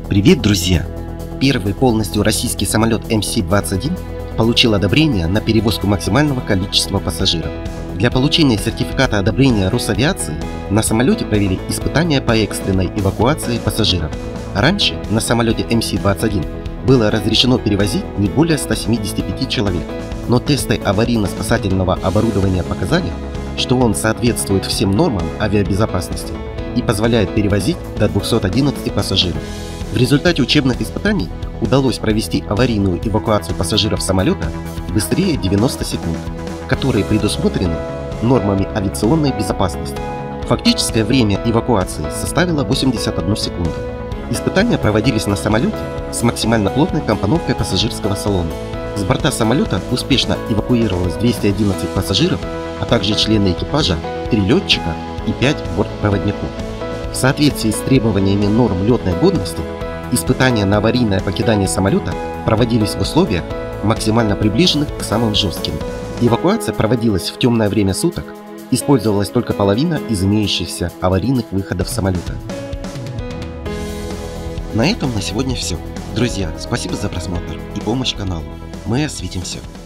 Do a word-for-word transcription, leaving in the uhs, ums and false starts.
Привет, друзья! Первый полностью российский самолет эм си двадцать один получил одобрение на перевозку максимального количества пассажиров. Для получения сертификата одобрения Росавиации на самолете провели испытания по экстренной эвакуации пассажиров. Раньше на самолете эм си двадцать один было разрешено перевозить не более ста семидесяти пяти человек, но тесты аварийно-спасательного оборудования показали, что он соответствует всем нормам авиабезопасности и позволяет перевозить до двухсот одиннадцати пассажиров. В результате учебных испытаний удалось провести аварийную эвакуацию пассажиров самолета быстрее девяноста секунд, которые предусмотрены нормами авиационной безопасности. Фактическое время эвакуации составило восемьдесят одну секунду. Испытания проводились на самолете с максимально плотной компоновкой пассажирского салона. С борта самолета успешно эвакуировалось двести одиннадцать пассажиров, а также члены экипажа, три летчика и пять бортпроводников. В соответствии с требованиями норм летной годности, испытания на аварийное покидание самолета проводились в условиях, максимально приближенных к самым жестким. Эвакуация проводилась в темное время суток, использовалась только половина из имеющихся аварийных выходов самолета. На этом на сегодня все. Друзья, спасибо за просмотр и помощь каналу. Мы осветим все.